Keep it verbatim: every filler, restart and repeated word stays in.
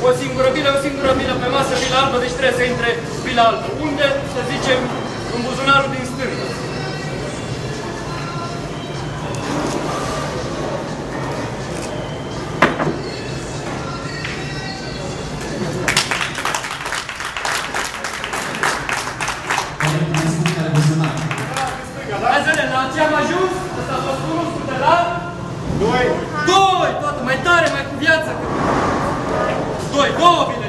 O singură bilă, o singură bilă pe masă, bilă albă, deci trebuie să intre bilă albă. Unde? Să zicem, în buzunarul din stânga. La ce am ajuns? Ăsta s-a spus de la? Doi. Doi! Toată mai tare, mai cu viață. Doi, două bine.